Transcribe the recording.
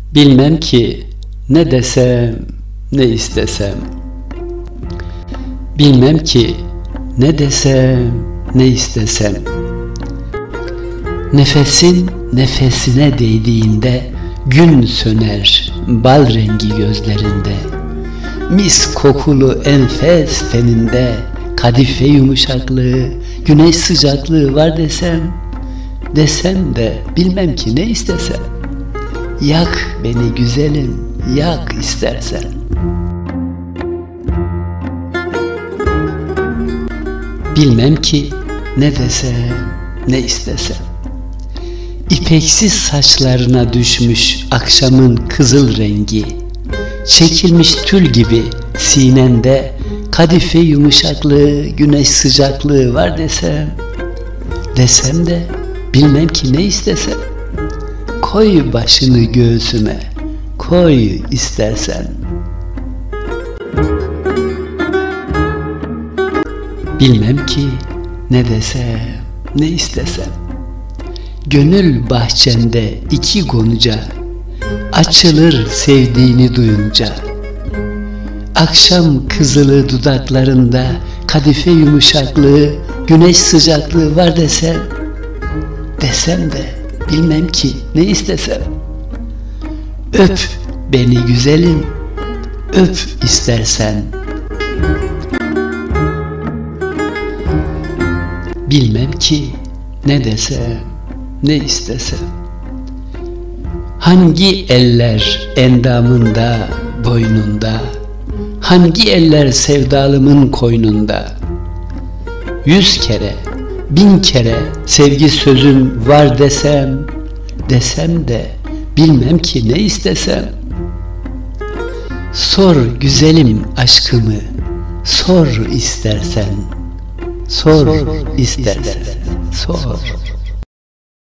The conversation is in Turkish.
Bilmem ki ne desem, ne istesem. Bilmem ki ne desem, ne istesem. Nefesin nefesine değdiğinde gün söner bal rengi gözlerinde. Mis kokulu enfes teninde kadife yumuşaklığı, güneş sıcaklığı var desem. Desem de bilmem ki ne istesem. Yak beni güzelim, yak istersen. Bilmem ki ne desem, ne istesem. İpeksiz saçlarına düşmüş akşamın kızıl rengi, çekilmiş tül gibi sinende kadife yumuşaklığı, güneş sıcaklığı var desem. Desem de bilmem ki ne istesem. Koy başını göğsüme, koy istersen. Bilmem ki ne desem, ne istesem. Gönül bahçende iki gonca açılır sevdiğini duyunca. Akşam kızılı dudaklarında kadife yumuşaklığı, güneş sıcaklığı var desem. Desem de bilmem ki ne istesem. Öp beni güzelim, öp istersen. Bilmem ki ne desem, ne istesem. Hangi eller endamında, boynunda, hangi eller sevdalımın koynunda? 100 kere, 1000 kere sevgi sözüm var desem. Desem de bilmem ki ne istesem. Sor güzelim aşkımı, sor istersen. Sor istersen, sor.